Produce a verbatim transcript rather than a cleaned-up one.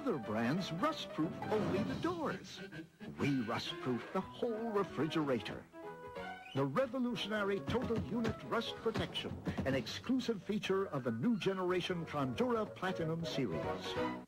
Other brands rust-proof only the doors. We rust-proof the whole refrigerator. The revolutionary Total Unit Rust Protection, an exclusive feature of the new generation Condura Platinum series.